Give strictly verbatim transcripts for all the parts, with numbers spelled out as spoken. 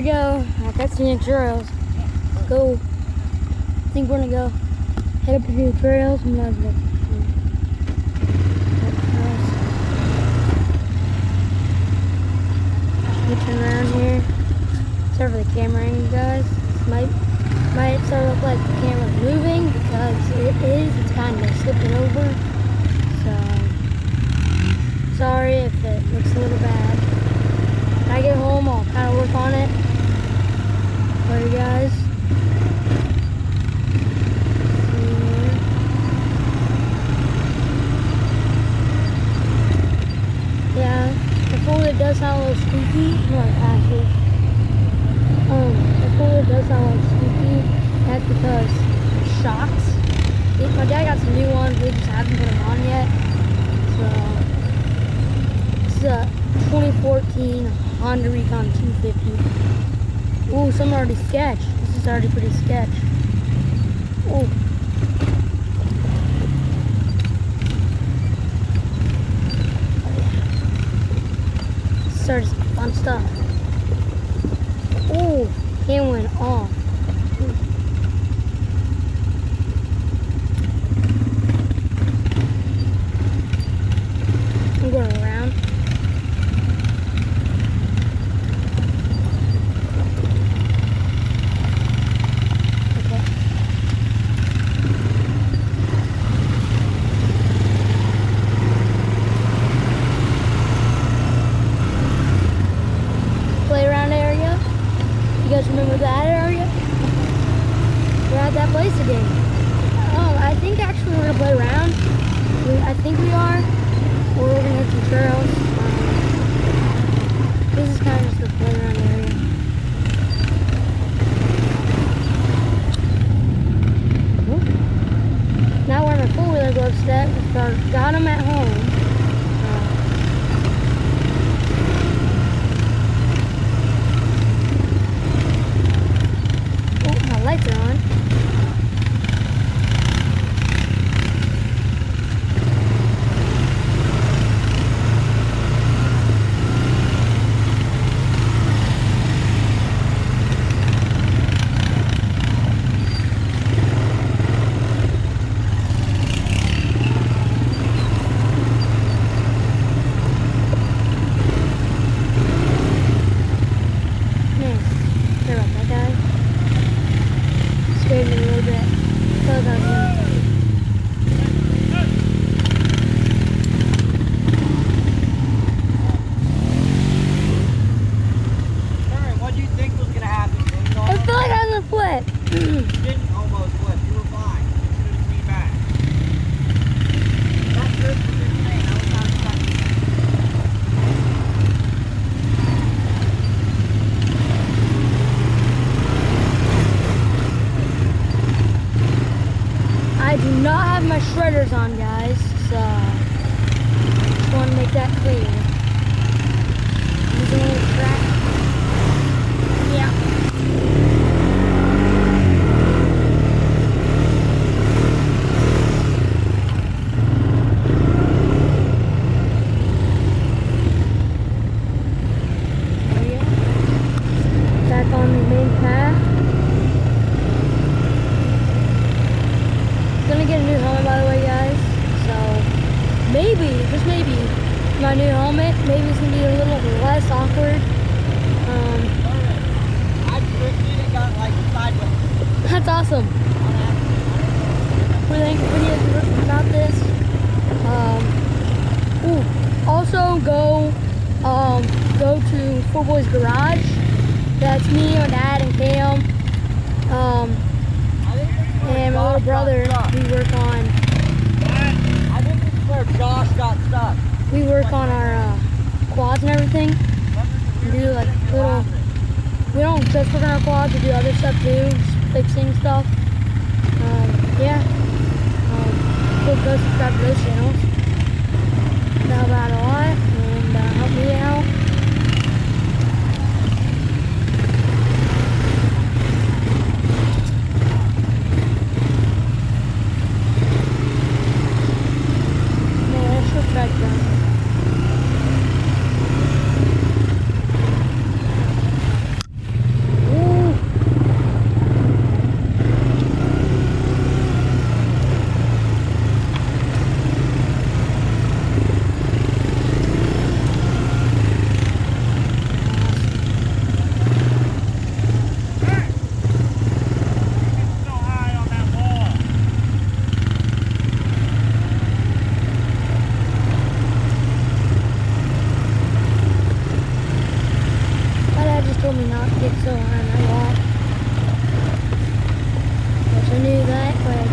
go. I got Senic Trails. Let's go. I think we're gonna go head up to the trails. I'm gonna go. Let me turn around here. Sorry for the camera angle, guys. This might might sort of look like the camera's moving because it is. It's kind of slipping over. So sorry if it looks a little bad. When I get home, I'll kind of work on it for you guys. Yeah, the folder does sound a little squeaky. No, actually, um, the folder does sound a little squeaky. That's because the shocks. It, my dad got some new ones. We just haven't put them on yet. So this is a twenty fourteen Honda Recon two fifty. Ooh, some already sketch. This is already pretty sketch. Ooh. Started some fun stuff. Ooh, it went off. I'm going around. Okay. Playground area. You guys remember that area? We're at that place again. Oh, I think actually we're gonna play around. We, I think we are. We're over here some trails. Um, this is kind of just the playground area. Whoop. Now we're in my four-wheeler glove set. I got them at home. Lights are on. My shredders on, guys, so just want to make that clear. Using a little track. Yeah. There we go. Back on the main path. Gonna get a new helmet, by the way, guys. So maybe, just maybe, my new helmet, maybe it's gonna be a little less awkward. Um, I drifted and got like sideways. That's awesome. What do you think? What do you think about this? Um, ooh, also go, um, go to Four Boys Garage. That's me, my dad, and Cam. Um, And my little brother, we work on. I think this is where Josh got stuck. We work on our uh, quads and everything. We do like little. We don't just work on our quads. We do other stuff too, just fixing stuff. Um, yeah. Um, go go subscribe to those channels. That help out a lot and uh, help me out.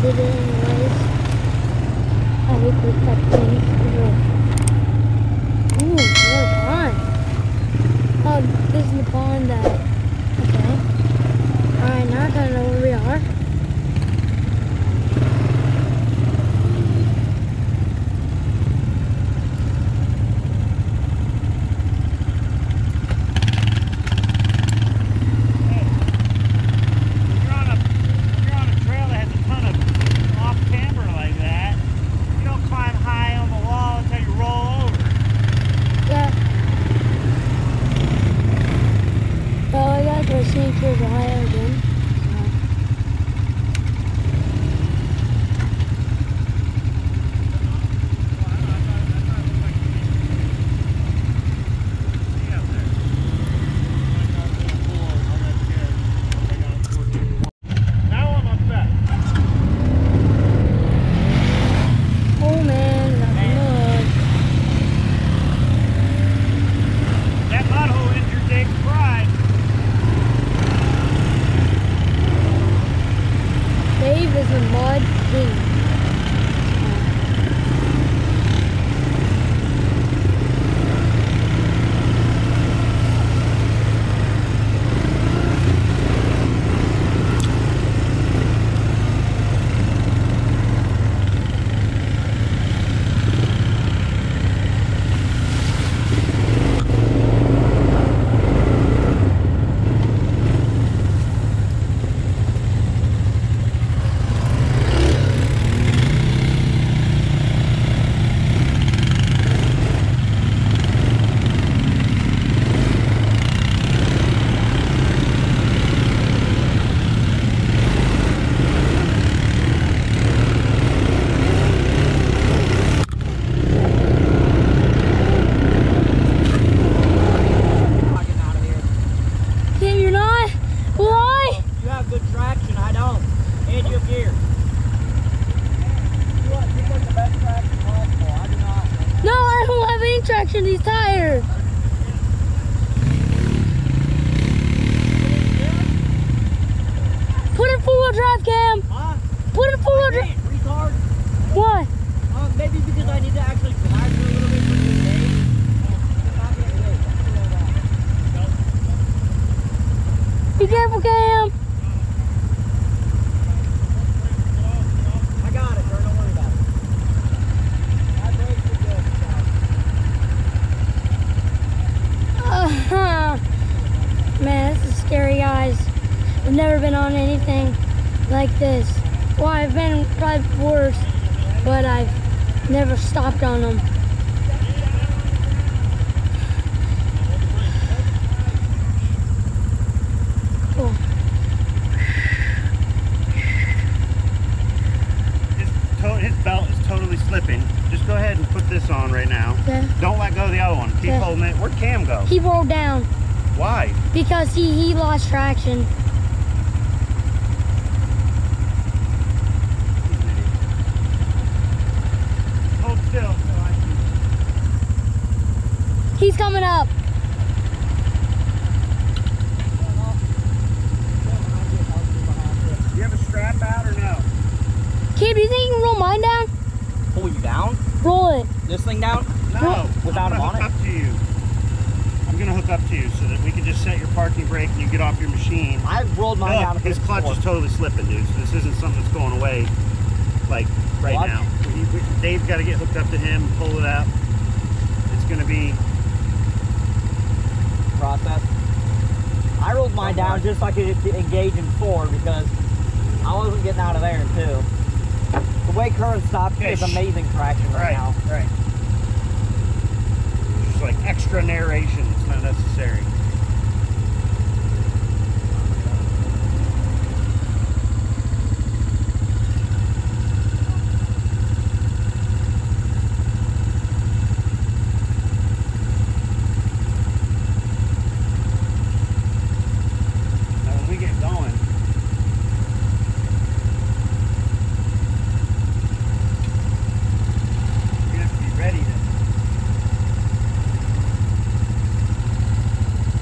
did it anyways. I hate those type of things. Ooh, what a pond. Oh, this is the pond that, okay. Alright, now I kinda know where we are. Senic Trails Ohio again. Oh man, that's mud. That mud hole is your dick pride. Dave is a mud king. Traction these tires. Put in four-wheel drive, Cam. Huh? Put in four-wheel drive. Retard? What? Um, maybe because I need to actually relax a little bit for this day. Be careful, Cam. I got it, bro. Don't worry about it. My brakes are good. Uh-huh. Man, this is scary, guys. I've never been on anything like this. Well, I've been probably worse, but I've never stopped on them. Cool. His, to his belt is totally slipping. Just go ahead and put this on right now. Okay. Don't let go of the other one. Keep Okay. holding it. Where'd Cam go? He rolled down Why? because he, he lost traction. Hold still. He's coming up. You have a strap out or no? Kid, do you think you can roll mine down? Pull you down? Roll it. This thing down? No. Without I'm him on gonna it? hook up to you. I'm gonna hook up to you so that we can just set your parking brake and you get off your machine. I've rolled mine Look, down. his clutch is totally slipping, dude. So this isn't something that's going away, like right What? now. We, we, Dave's got to get hooked up to him, pull it up. It's gonna be process. I rolled mine down just so I could engage in forward because I wasn't getting out of there too. The way current stops Okay, is shh. amazing traction right, right, now. right. Just like extra narration. It's not necessary. Now when we get going, you have to be ready to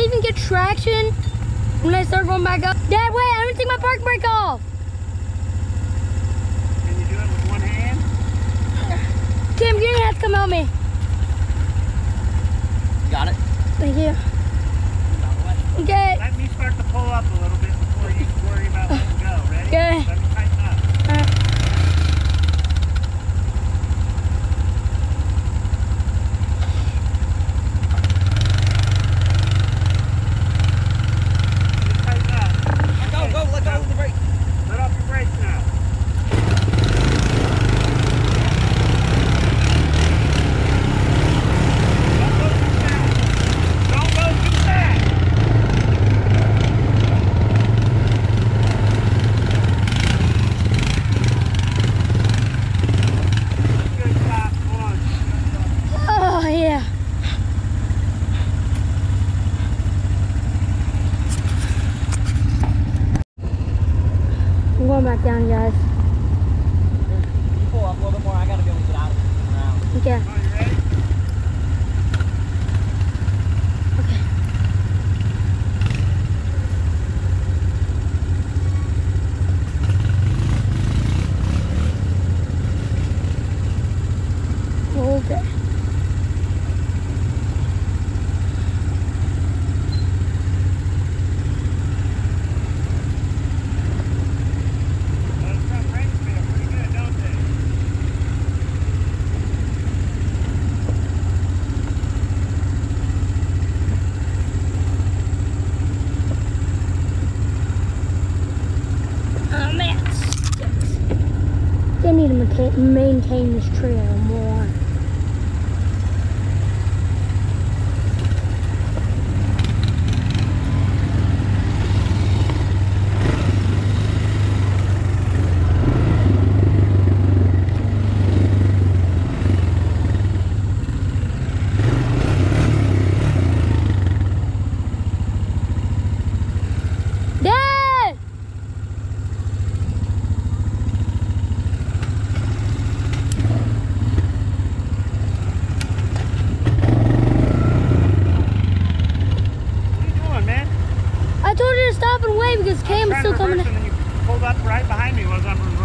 even get traction when I start going back up. Dad, wait, I'm gonna take my park brake off. Can you do it with one hand? Tim, you're gonna have to come help me. Got it? Thank you. Okay. Let me start to pull up a little bit before you worry about letting go. Ready? Okay. Let me tighten up. All right. Just tighten up. Go, go, let go of the brake. Let off your brakes now. Don't go too fast. Don't go too fast. Good job, one. Oh, yeah. I'm going back down, guys. You pull up a little bit more. I gotta be able to get out of it. Around. Okay. Are you ready? Okay. Okay. Those front brakes feel pretty good, don't they? Oh man, it sucks. They need to maintain, maintain this trail more. Dad! What are you doing, man? I told you to stop and wait because Cam is Trying still to coming. reverse and then you pulled up right behind me as I'm